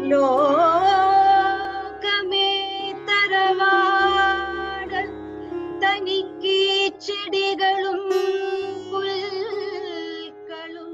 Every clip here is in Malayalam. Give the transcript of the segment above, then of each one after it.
ലോകമേ തറവാട് തനിക്ക് ചെടികളും പുൽക്കളും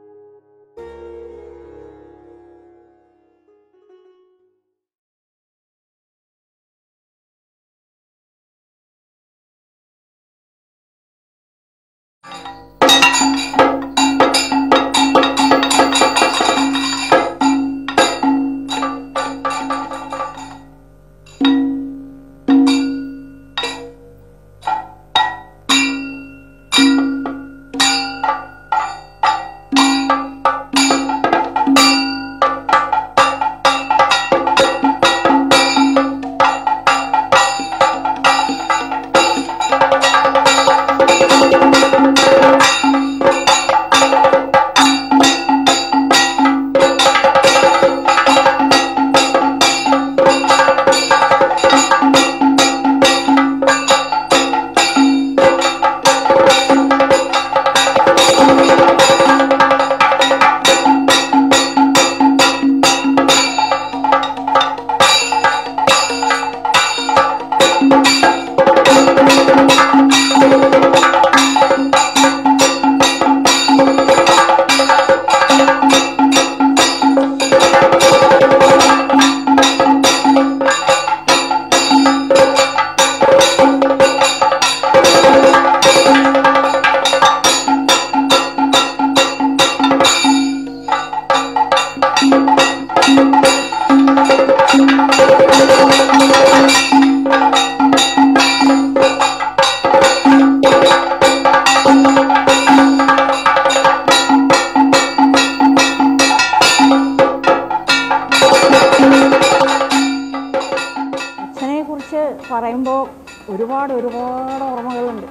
പറയുമ്പോൾ ഒരുപാട് ഓർമ്മകളുണ്ട്.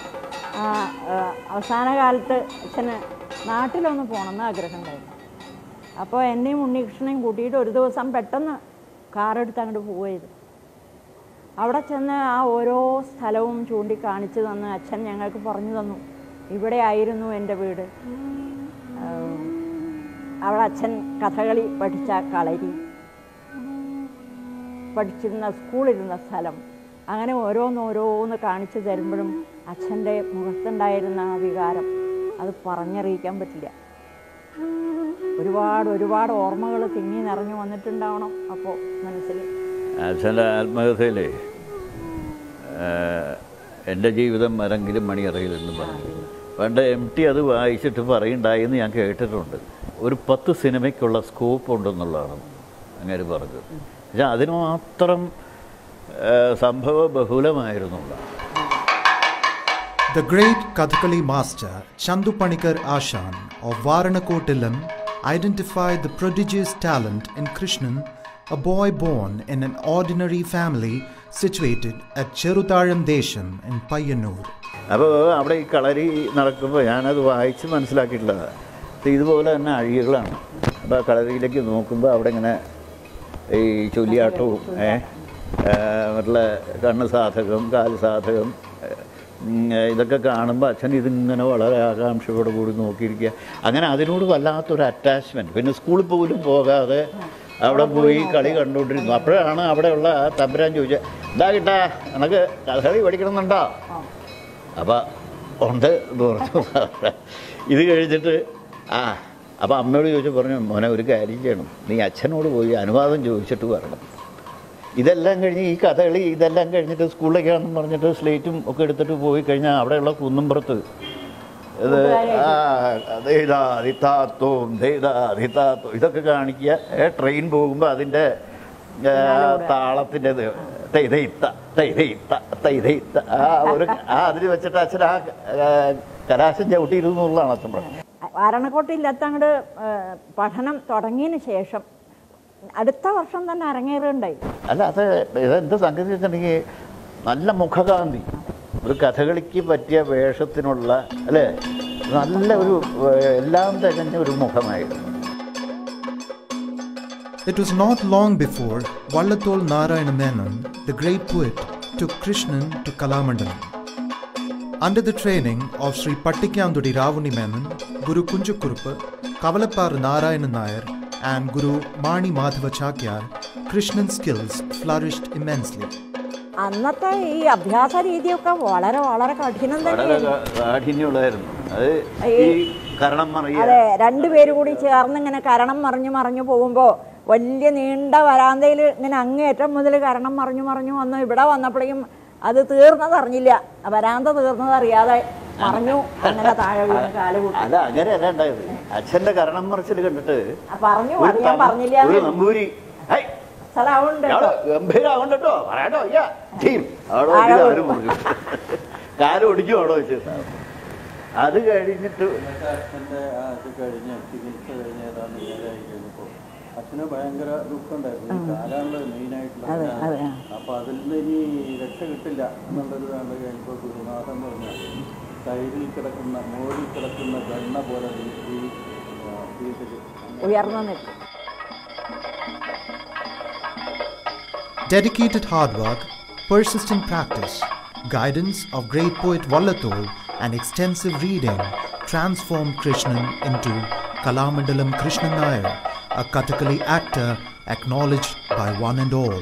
അവസാന കാലത്ത് അച്ഛന് നാട്ടിലൊന്ന് പോകണമെന്ന് ആഗ്രഹമുണ്ടായിരുന്നു. അപ്പോൾ എന്നെയും ഉണ്ണികൃഷ്ണനെയും കൂട്ടിയിട്ട് ഒരു ദിവസം പെട്ടെന്ന് കാറെടുത്ത് അങ്ങോട്ട് പോവുകയത്. അവിടെ ചെന്ന് ആ ഓരോ സ്ഥലവും ചൂണ്ടിക്കാണിച്ച് തന്ന് അച്ഛൻ ഞങ്ങൾക്ക് പറഞ്ഞു തന്നു, ഇവിടെ ആയിരുന്നു എൻ്റെ വീട്, അവിടെ അച്ഛൻ കഥകളി പഠിച്ച കളരി, പഠിച്ചിരുന്ന സ്കൂളിരുന്ന സ്ഥലം, അങ്ങനെ ഓരോന്നോരോന്ന് കാണിച്ചു തരുമ്പോഴും അച്ഛൻ്റെ മുഖത്തുണ്ടായിരുന്ന ആ വികാരം അത് പറഞ്ഞറിയിക്കാൻ പറ്റില്ല. ഒരുപാട് ഓർമ്മകൾ തിങ്ങി നിറഞ്ഞു വന്നിട്ടുണ്ടാവണം അപ്പോൾ മനസ്സിൽ. അച്ഛൻ്റെ ആത്മകഥയിലെ എൻ്റെ ജീവിതം ആരെങ്കിലും മണിയറയിലെന്ന് പറഞ്ഞു പണ്ട് MT അത് വായിച്ചിട്ട് പറയുണ്ടായെന്ന് ഞാൻ കേട്ടിട്ടുണ്ട്. ഒരു 10 സിനിമയ്ക്കുള്ള സ്കോപ്പ് ഉണ്ടെന്നുള്ളതാണ് അങ്ങനെ പറഞ്ഞത്. പക്ഷെ അതിന് മാത്രം സംഭവ ബഹുലമായിരുന്നു. The great Kathakali master Chandu Panikar Ashan of Varanakotilam identified the prodigious talent in Krishnan, a boy born in an ordinary family situated at Cherutaram Desham in Payyanur. അപ്പോൾ അവിടെ ഈ കളരി നടക്കുമ്പോൾ ഞാനത് വായിച്ച് മനസ്സിലാക്കിയിട്ടുള്ളത് ഇതുപോലെ തന്നെ അഴികളാണ്. അപ്പോൾ ആ കളരിയിലേക്ക് നോക്കുമ്പോൾ അവിടെ ഇങ്ങനെ ഈ ചൊല്ലിയാട്ടവും മറ്റുള്ള കണ്ണ് സാധകം, കാല് സാധകം, ഇതൊക്കെ കാണുമ്പോൾ അച്ഛൻ ഇതിങ്ങനെ വളരെ ആകാംക്ഷയോട് കൂടി നോക്കിയിരിക്കുക. അങ്ങനെ അതിനോട് വല്ലാത്തൊരു അറ്റാച്ച്മെൻറ്റ്. പിന്നെ സ്കൂളിൽ പോലും പോകാതെ അവിടെ പോയി കളി കണ്ടുകൊണ്ടിരുന്നു. അപ്പോഴാണ് അവിടെയുള്ള ആ തമ്പുരാൻ ചോദിച്ചത്, എന്താ കിട്ടാ എനിക്ക് കഥകളി പഠിക്കണമെന്നുണ്ടോ? അപ്പം ഉണ്ട് എന്ന് പറഞ്ഞു. ഇത് കഴിഞ്ഞിട്ട് അപ്പം അമ്മയോട് ചോദിച്ചു പറഞ്ഞു, മോനെ ഒരു കാര്യം ചെയ്യണം, നീ അച്ഛനോട് പോയി അനുവാദം ചോദിച്ചിട്ട് വരണം. ഇതെല്ലാം കഴിഞ്ഞ് ഈ കഥകളി ഇതെല്ലാം കഴിഞ്ഞിട്ട് സ്കൂളിലേക്കാണെന്ന് പറഞ്ഞിട്ട് സ്ലേറ്റും ഒക്കെ എടുത്തിട്ട് പോയി കഴിഞ്ഞാൽ അവിടെയുള്ള കുന്നുംപുറത്ത് ഇത് ഇതൊക്കെ കാണിക്കുക. ട്രെയിൻ പോകുമ്പോൾ അതിൻ്റെ താളത്തിൻ്റെ അതിൽ വെച്ചിട്ട് അച്ഛൻ ആ കലാശം ചവിട്ടിയിരുന്നു എന്നുള്ളതാണ് അച്ഛൻ പറഞ്ഞത്. വാരണക്കോട്ടില്ലാത്ത അങ്ങോട്ട് പഠനം തുടങ്ങിയതിന് ശേഷം അടുത്ത വർഷം തന്നെ അരങ്ങേറുണ്ടായി. അല്ല, അത് ഇതെന്ത് സംഗതി വെച്ചിട്ടുണ്ടെങ്കിൽ നല്ല മുഖകാന്തി, ഒരു കഥകളിക്ക് പറ്റിയ വേഷത്തിനുള്ള അല്ലേ നല്ല ഒരു എല്ലാം തികഞ്ഞ ഒരു മുഖമായിരുന്നു. It was not long before Vallathol Narayana Menon, the great poet, took Krishnan to Kalamandalam. Under the training of Sri Pattikyandudi Ravuni Menon, Guru Kunjukuruppu, Kavalappar Narayana Nair and Guru Mani Madhava Chakyar, Krishnan's skills flourished immensely. അന്നത്തെ ഈ അഭ്യാസ രീതിയൊക്കെ വളരെ വളരെ കഠിനം കാഠിന്യമുള്ളതായിരുന്നു. അത് ഈ കരണം മറിയ, അതെ, രണ്ടുപേരും കൂടി ചേർന്ന് ഇങ്ങനെ കരണം മറിഞ്ഞു പോകുമ്പോൾ വലിയ നീണ്ട വരാന്തയിൽ ഇങ്ങനെ അങ്ങേറ്റം മുതൽ കരണം മറിഞ്ഞു വന്ന് ഇവിടെ വന്നപ്പോഴേക്കും അത് തീർന്നതറിഞ്ഞില്ല. വരാന്ത തീർന്നതറിയാതെ മറിഞ്ഞു, അങ്ങനെ താഴെ വീണ് കാല് കൂട്ടി. അത് അങ്ങനെയല്ല ഉണ്ടായത്. അച്ഛന്റെ കരണം മറിച്ചിൽ കണ്ടിട്ട് പറഞ്ഞു ഞാൻ പറഞ്ഞില്ല, നമ്പൂരി ഗംഭീരാവണ്ട കേട്ടോ, പറയാട്ടോ, അവരും പറഞ്ഞു കാല് ഒടിക്കും അവിടെ വെച്ച്. അത് കഴിഞ്ഞിട്ട് അച്ഛന് ഭയങ്കര ദുഃഖമുണ്ടായിരുന്നു. കാലാണല്ലോ മെയിനായിട്ടുള്ള. അപ്പൊ അതിൽ നിന്ന് ഇനി രക്ഷ കിട്ടില്ല എന്നുള്ളത് കണ്ട് കഴിഞ്ഞപ്പോൾ ഗുരുനാഥൻ പറഞ്ഞ സൈഡിൽ കിടക്കുന്ന മോളിൽ കിടക്കുന്ന വെണ്ണ പോലെ ഉയർന്നു നിൽക്കും. Dedicated hard work, persistent practice, guidance of great poet Vallathol, and extensive reading transformed Krishnan into Kalamandalam Krishnan Nair, a Kathakali actor acknowledged by one and all.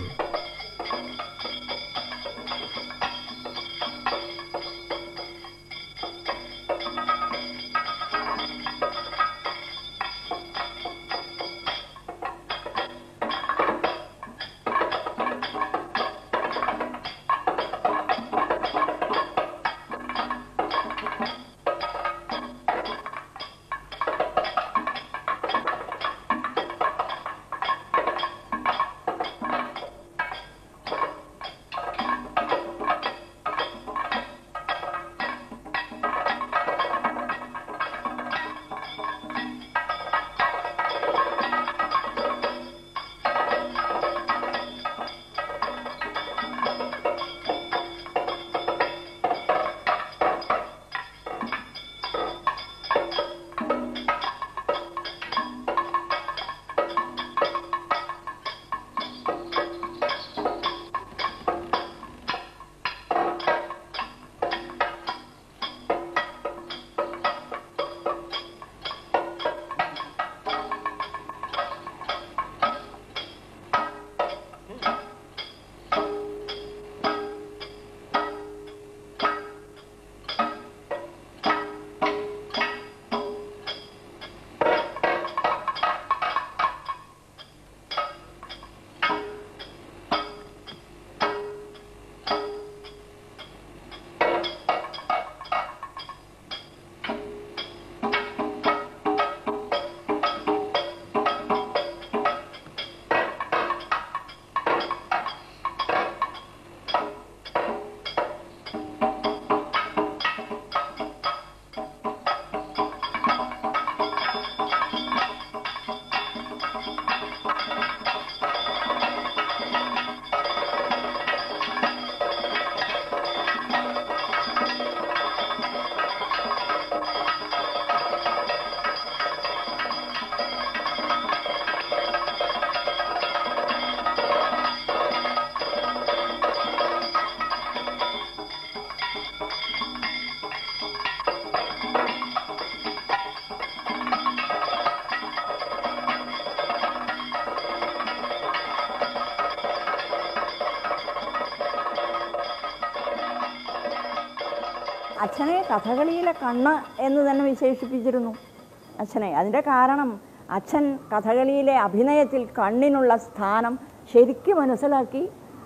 അച്ഛനെ കഥകളിയിലെ കണ്ണ് എന്ന് തന്നെ വിശേഷിപ്പിച്ചിരുന്നു അച്ഛനെ. അതിൻ്റെ കാരണം അച്ഛൻ കഥകളിയിലെ അഭിനയത്തിൽ കണ്ണിനുള്ള സ്ഥാനം ശരിക്കും മനസ്സിലാക്കി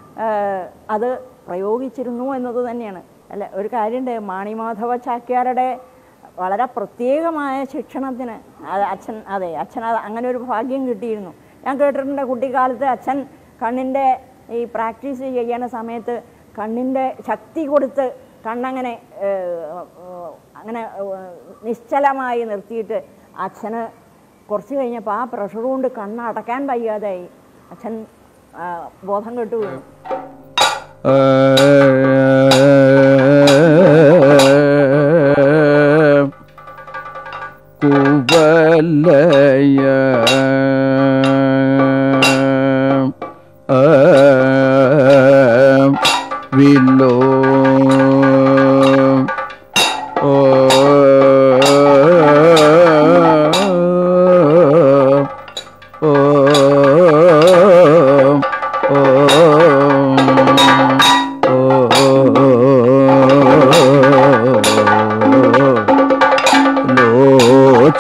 അത് പ്രയോഗിച്ചിരുന്നു എന്നത് തന്നെയാണ്. അല്ല, ഒരു കാര്യമുണ്ട്, മാണിമാധവ ചാക്യാരുടെ വളരെ പ്രത്യേകമായ ശിക്ഷണത്തിന് അച്ഛൻ അങ്ങനെ ഒരു ഭാഗ്യം കിട്ടിയിരുന്നു. ഞാൻ കേട്ടിട്ടുണ്ട്, കുട്ടിക്കാലത്ത് അച്ഛൻ കണ്ണിൻ്റെ ഈ പ്രാക്ടീസ് ചെയ്യുന്ന സമയത്ത് കണ്ണിൻ്റെ ശക്തി കൊടുത്ത് കണ്ണങ്ങനെ അങ്ങനെ നിശ്ചലമായി നിർത്തിയിട്ട് അച്ഛന് കുറച്ച് കഴിഞ്ഞപ്പോൾ ആ പ്രഷർ കൊണ്ട് കണ്ണ് അടയ്ക്കാൻ വയ്യാതായി അച്ഛൻ ബോധം കെട്ടു വീണു. കുവലയ വില്ലോ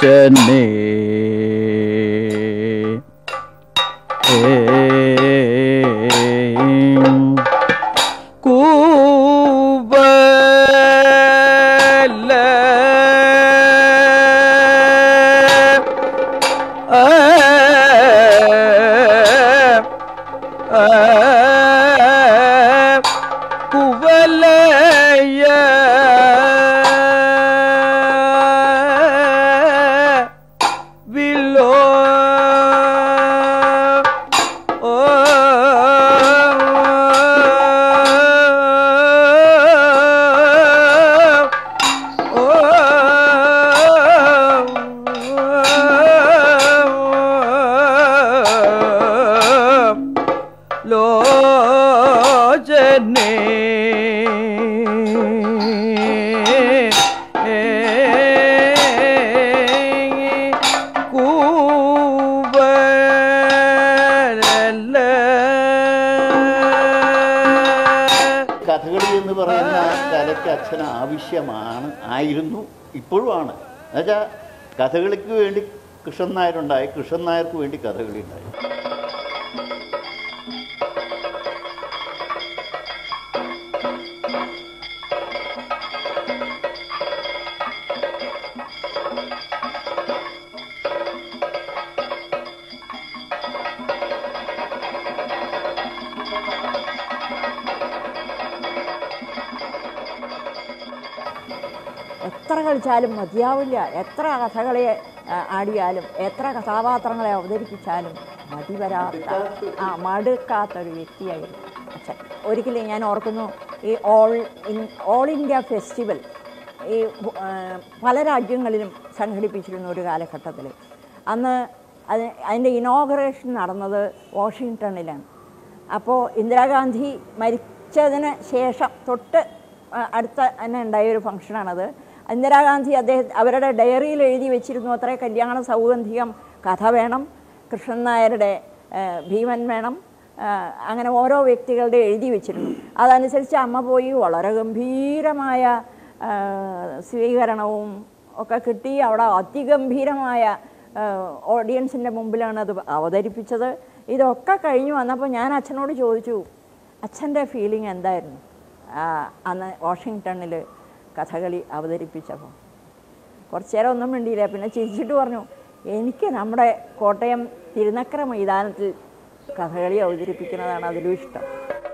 കഥകളി എന്ന് പറയുന്ന കലയ്ക്ക് അച്ഛന് ആയിരുന്നു, ഇപ്പോഴുമാണ്. എന്നുവെച്ചാൽ കഥകളിക്ക് വേണ്ടി കൃഷ്ണൻ നായരുണ്ടായി, കൃഷ്ണൻ നായർക്ക് വേണ്ടി കഥകളി ഉണ്ടായി. എത്ര കളിച്ചാലും മതിയാവില്ല, എത്ര കഥകളി ആടിയാലും എത്ര കഥാപാത്രങ്ങളെ അവതരിപ്പിച്ചാലും മടുക്കാത്തൊരു വ്യക്തിയായിരുന്നു അച്ഛൻ. ഒരിക്കലും ഞാൻ ഓർക്കുന്നു, ഈ ഓൾ ഇന്ത്യ ഫെസ്റ്റിവൽ ഈ പല രാജ്യങ്ങളിലും സംഘടിപ്പിച്ചിരുന്ന ഒരു കാലഘട്ടത്തിൽ അന്ന് അതിൻ്റെ ഇനോഗ്രേഷൻ നടന്നത് വാഷിങ്ടണിലാണ്. അപ്പോൾ ഇന്ദിരാഗാന്ധി മരിച്ചതിന് ശേഷം തൊട്ട് അടുത്ത തന്നെ ഉണ്ടായൊരു ഫംഗ്ഷനാണത്. ഇന്ദിരാഗാന്ധി അവരുടെ ഡയറിയിൽ എഴുതി വെച്ചിരുന്നു, അത്രേ കല്യാണ സൗഗന്ധികം കഥ വേണം, കൃഷ്ണൻ നായരുടെ ഭീമൻ വേണം, അങ്ങനെ ഓരോ വ്യക്തികളുടെ എഴുതി വെച്ചിരുന്നു. അതനുസരിച്ച് അമ്മ പോയി വളരെ ഗംഭീരമായ സ്വീകരണവും ഒക്കെ കിട്ടി. അവിടെ അതിഗംഭീരമായ ഓഡിയൻസിൻ്റെ മുമ്പിലാണ് അത് അവതരിപ്പിച്ചത്. ഇതൊക്കെ കഴിഞ്ഞു വന്നപ്പോൾ ഞാൻ അച്ഛനോട് ചോദിച്ചു, അച്ഛൻ്റെ ഫീലിംഗ് എന്തായിരുന്നു അന്ന് വാഷിങ്ടണിൽ കഥകളി അവതരിപ്പിച്ചപ്പോൾ? കുറച്ചു നേരം ഒന്നും മിണ്ടിയില്ല, പിന്നെ ചിരിച്ചിട്ട് പറഞ്ഞു, എനിക്ക് നമ്മുടെ കോട്ടയം തിരുനക്കര മൈതാനത്തിൽ കഥകളി അവതരിപ്പിക്കുന്നതാണ് അതിലും ഇഷ്ടം.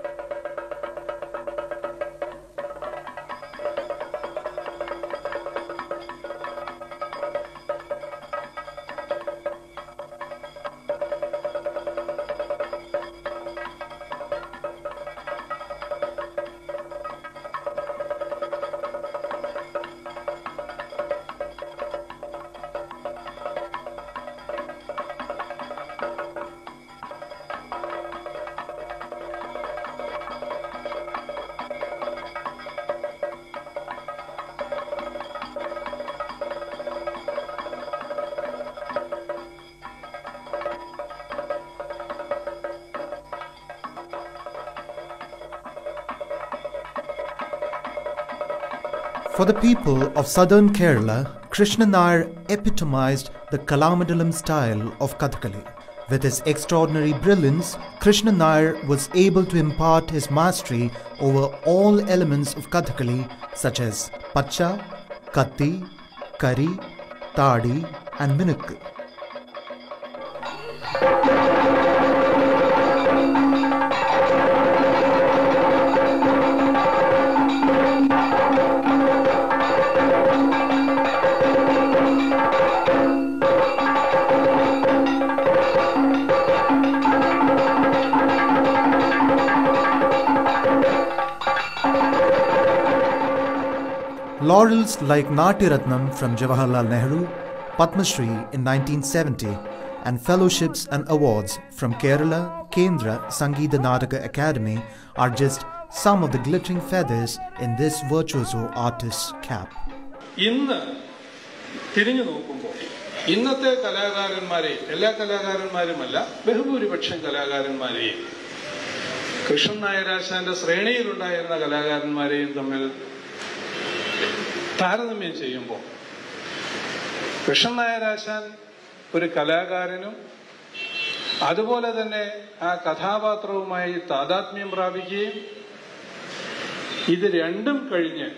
For the people of southern Kerala, Krishnan Nair epitomized the Kalamandalam style of Kathakali. With his extraordinary brilliance, Krishnan Nair was able to impart his mastery over all elements of Kathakali such as Pacha, Katti, Kari, Tadi and Minukku. Laurels like Natiratnam from Jawaharlal Nehru, Padma Shri in 1970 and fellowships and awards from Kerala Kendra Sangeeta Nataka Academy are just some of the glittering feathers in this virtuoso artist's cap. ഇന്ന് തിരിഞ്ഞു നോക്കുമ്പോൾ ഇന്നത്തെ കലാകാരന്മാരെയും എല്ലാ കലാകാരന്മാരുമല്ല ബഹുഭൂരിപക്ഷം കലാകാരന്മാരെയും കൃഷ്ണൻ നായരാശാന്റെ ശ്രേണിയിലുണ്ടായിരുന്ന കലാകാരന്മാരെയും തമ്മിൽ താരതമ്യം ചെയ്യുമ്പോൾ കൃഷ്ണൻ നായരാശാൻ ഒരു കലാകാരനും അതുപോലെ തന്നെ ആ കഥാപാത്രവുമായി താദാത്മ്യം പ്രാപിക്കുകയും ഇത് രണ്ടും കഴിഞ്ഞ്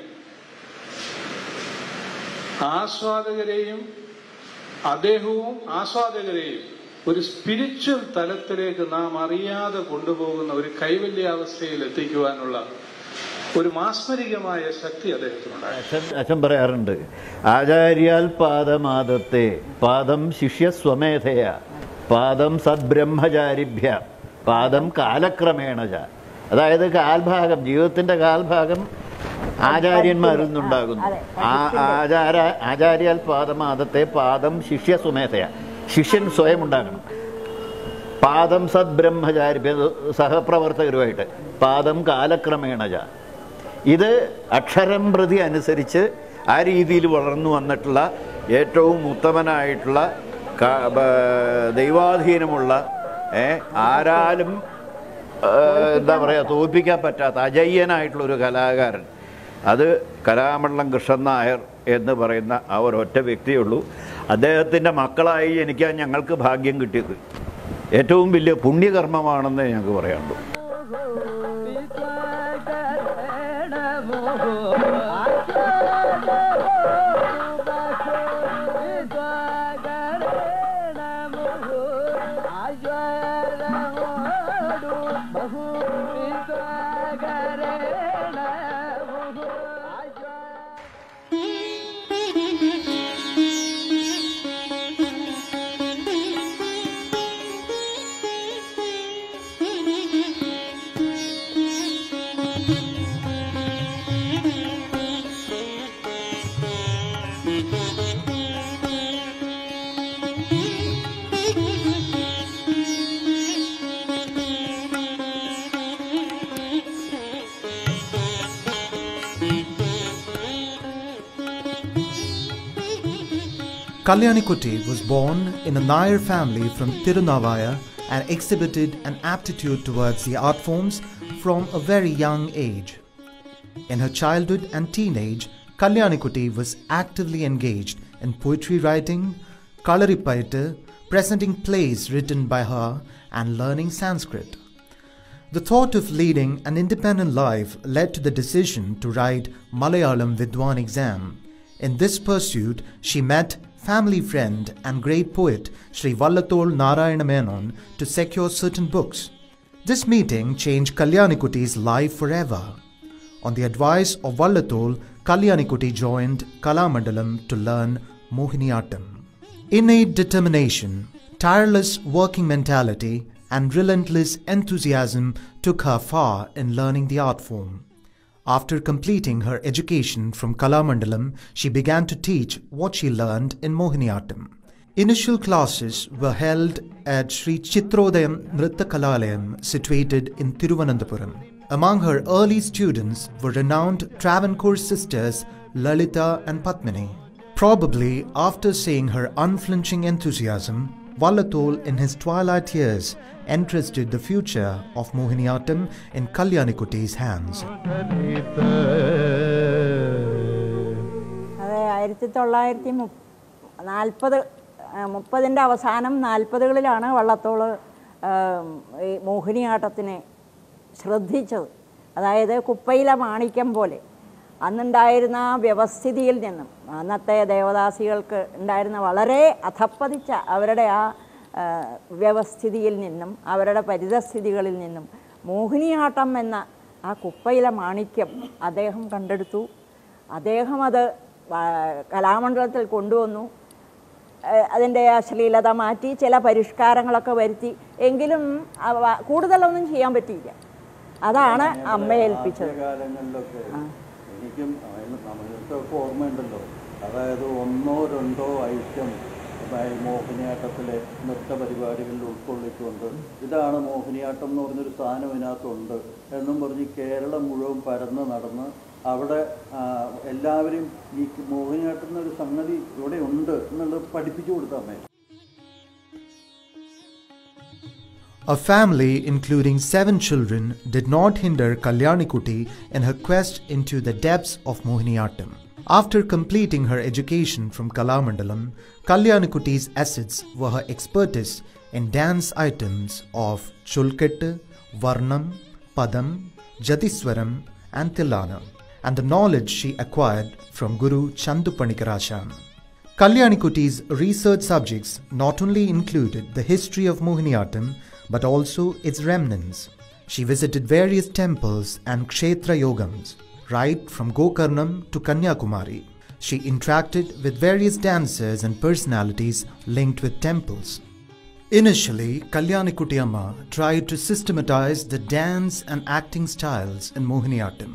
ആസ്വാദകരെയും അദ്ദേഹവും ആസ്വാദകരെയും ഒരു സ്പിരിച്വൽ തലത്തിലേക്ക് നാം അറിയാതെ കൊണ്ടുപോകുന്ന ഒരു കൈവല്യാവസ്ഥയിൽ എത്തിക്കുവാനുള്ള ഒരു മാസ്മരികമായ ശക്തി അദ്ദേഹത്തിനുണ്ടായി. അച്ഛൻ പറയാറുണ്ട്, ആചാര്യാൽ പാദമാദത്തെ പാദം ശിഷ്യ സ്വമേധയ പാദം സദ്ബ്രഹ്മചാരിഭ്യ പാദം കാലക്രമേണ. അതായത് കാൽഭാഗം, ജീവിതത്തിന്റെ കാൽഭാഗം ആചാര്യന്മാരിൽ നിന്നുണ്ടാകുന്നു. ആചാര്യാൽ പാദമാദത്തെ പാദം ശിഷ്യ സ്വമേധയ, ശിഷ്യൻ സ്വയം ഉണ്ടാകണം. പാദം സദ്ബ്രഹ്മചാരിഭ്യ, സഹപ്രവർത്തകരുമായിട്ട്. പാദം കാലക്രമേണ. ഇത് അക്ഷരം പ്രതി അനുസരിച്ച് ആ രീതിയിൽ വളർന്നു വന്നിട്ടുള്ള ഏറ്റവും ഉത്തമനായിട്ടുള്ള ദൈവാധീനമുള്ള ആരാലും എന്താ പറയുക തോൽപ്പിക്കാൻ പറ്റാത്ത അജയ്യനായിട്ടുള്ളൊരു കലാകാരൻ, അത് കലാമണ്ഡലം കൃഷ്ണൻ നായർ എന്ന് പറയുന്ന ആ ഒരൊറ്റ വ്യക്തിയുള്ളൂ. അദ്ദേഹത്തിൻ്റെ മക്കളായി ജനിക്കാൻ ഞങ്ങൾക്ക് ഭാഗ്യം കിട്ടിയത് ഏറ്റവും വലിയ പുണ്യകർമ്മമാണെന്ന് ഞങ്ങൾക്ക് പറയാനുള്ളൂ. Kalyanikutty was born in a Nair family from Tirunavaya and exhibited an aptitude towards the art forms from a very young age. In her childhood and teenage, Kalyanikutty was actively engaged in poetry writing, kalaripayattu, presenting plays written by her, and learning Sanskrit. The thought of leading an independent life led to the decision to write Malayalam Vidwan exam. In this pursuit, she met family friend and great poet Sri Vallathol Menon to secure certain books. This meeting changed Kalyanikutty's life forever. On the advice of Vallathol, Kalyanikutty joined Kalamandalam to learn Mohiniyattam. Innate determination, tireless working mentality, and relentless enthusiasm took her far in learning the art form. After completing her education from Kalamandalam, she began to teach what she learned in Mohiniyattam. Initial classes were held at Sri Chitrodayam Nritta Kalalayam situated in Thiruvananthapuram. Among her early students were renowned Travancore sisters Lalita and Padmini. Probably after seeing her unflinching enthusiasm, Vallathol in his twilight years entrusted the future of Mohiniyattam in Kalyanikutty's hands. അത് 1930 അവസാനം 40കളിലാണ് വള്ളത്തോൾ ഈ മോഹിനിയാട്ടത്തിനെ ശ്രദ്ധിച്ചത്. അതായത് കുപ്പയിലെ മാണിക്യം പോലെ അന്നുണ്ടായിരുന്ന വ്യവസ്ഥിതിയിൽ നിന്നും, അന്നത്തെ ദേവദാസികൾക്ക് ഉണ്ടായിരുന്ന വളരെ അധപ്പതിച്ച അവരുടെ ആ വ്യവസ്ഥിതിയിൽ നിന്നും അവരുടെ പരിതസ്ഥിതികളിൽ നിന്നും മോഹിനിയാട്ടം എന്ന ആ കുപ്പയിലെ മാണിക്യം അദ്ദേഹം കണ്ടെടുത്തു. അദ്ദേഹം അത് കലാമണ്ഡലത്തിൽ കൊണ്ടുവന്നു. അതിൻ്റെ അശ്ലീലത മാറ്റി ചില പരിഷ്കാരങ്ങളൊക്കെ വരുത്തി. എങ്കിലും കൂടുതലൊന്നും ചെയ്യാൻ പറ്റിയില്ല. അതാണ് അമ്മയെ ഏൽപ്പിച്ചത്. എനിക്കും നമ്മൾക്ക് ഓർമ്മയുണ്ടല്ലോ, അതായത് 1-2 ഐറ്റം മോഹിനിയാട്ടത്തിലെ നൃത്ത പരിപാടികളിൽ ഉൾക്കൊള്ളിച്ചുകൊണ്ട് ഇതാണ് മോഹിനിയാട്ടം എന്ന് പറഞ്ഞൊരു സാധനം ഇതിനകത്തുണ്ട് എന്നും പറഞ്ഞ് കേരളം മുഴുവൻ പരന്ന് നടന്ന് അവിടെ എല്ലാവരും ഈ മോഹിനിയാട്ടം എന്നൊരു സംഗതി ഇവിടെ ഉണ്ട് എന്നുള്ളത് പഠിപ്പിച്ചു കൊടുത്താൽ മതി. A family including 7 children did not hinder Kalyanikutty in her quest into the depths of Mohiniyattam. After completing her education from Kalamandalam, Kalyanikutti's assets were her expertise in dance items of Chulkettu, Varnam, Padam, Jatiswaram and Tillana, and the knowledge she acquired from Guru Chandupanikar Ashan. Kalyanikutti's research subjects not only included the history of Mohiniyattam but also its remnants. She visited various temples and Kshetra Yogams, right from Gokarnam to Kanyakumari. She interacted with various dancers and personalities linked with temples. Initially, Kalyanikutti Amma tried to systematize the dance and acting styles in Mohiniyattam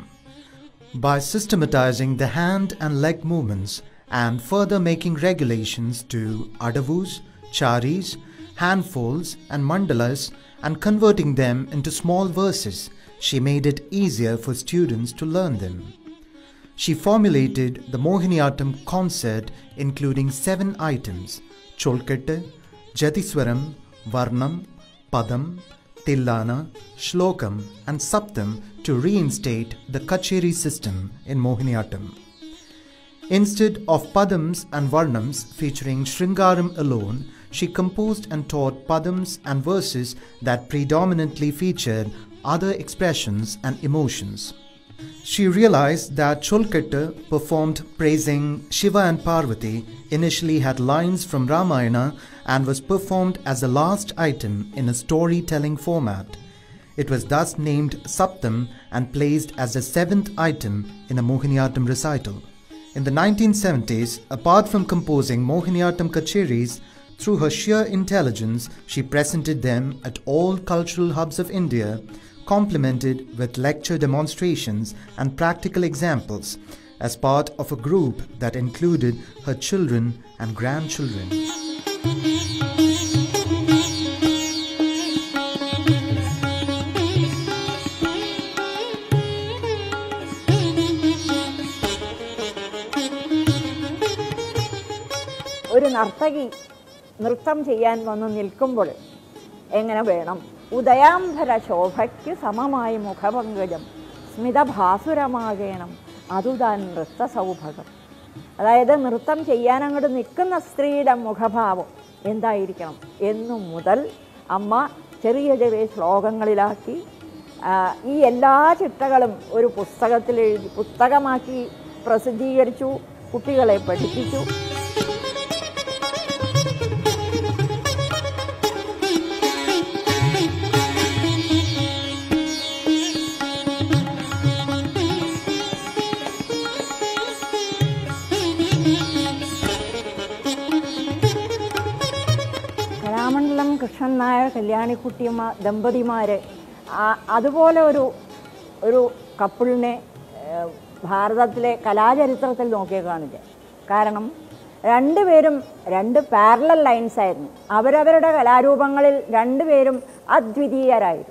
by systematizing the hand and leg movements and further making regulations to adavus, charis, handfolds and mandalas and converting them into small verses. She made it easier for students to learn them. She formulated the Mohiniyattam concert including 7 items: Cholkette, Jatiswaram, Varnam, Padam, Tillana, Shlokam and Saptam to reinstate the Kacheri system in Mohiniyattam. Instead of Padams and Varnams featuring Shringaram alone, she composed and taught Padams and verses that predominantly featured other expressions and emotions. She realized that Cholkette, performed praising Shiva and Parvati, initially had lines from Ramayana and was performed as the last item in a storytelling format. It was thus named Saptam and placed as the 7th item in a Mohiniyattam recital. In the 1970s, apart from composing Mohiniyattam kacheris, through her sheer intelligence, she presented them at all cultural hubs of India, complemented with lecture demonstrations and practical examples as part of a group that included her children and grandchildren. ഒരു നർത്തകി നൃത്തം ചെയ്യാൻ വന്ന് നിൽക്കുമ്പോൾ എങ്ങനെ വേണം? ഉദയാംബര ശോഭയ്ക്ക് സമമായി മുഖപങ്കജം സ്മിതഭാസുരമാകേണം അതുതാൻ നൃത്ത സൗഭഗം. അതായത് നൃത്തം ചെയ്യാൻ അങ്ങോട്ട് നിൽക്കുന്ന സ്ത്രീയുടെ മുഖഭാവം എന്തായിരിക്കണം എന്നു മുതൽ അമ്മ ചെറിയ ചെറിയ ശ്ലോകങ്ങളിലാക്കി ഈ എല്ലാ ചിട്ടകളും ഒരു പുസ്തകമാക്കി പ്രസിദ്ധീകരിച്ചു, കുട്ടികളെ പഠിപ്പിച്ചു. കലാമണ്ഡലം കൃഷ്ണൻ നായർ കല്യാണിക്കുട്ടിയമ്മ ദമ്പതിമാരെ അതുപോലെ ഒരു കപ്പിളിനെ ഭാരതത്തിലെ കലാചരിത്രത്തിൽ നോക്കിയേ കാണില്ല. കാരണം രണ്ടുപേരും 2 പാരലൽ ലൈൻസ് ആയിരുന്നു. അവരവരുടെ കലാരൂപങ്ങളിൽ രണ്ടുപേരും അദ്വിതീയരായിരുന്നു.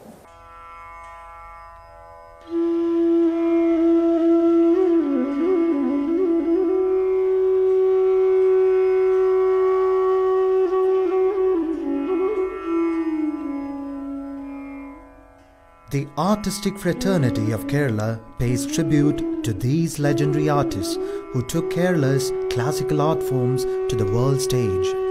The artistic fraternity of Kerala pays tribute to these legendary artists who took Kerala's classical art forms to the world stage.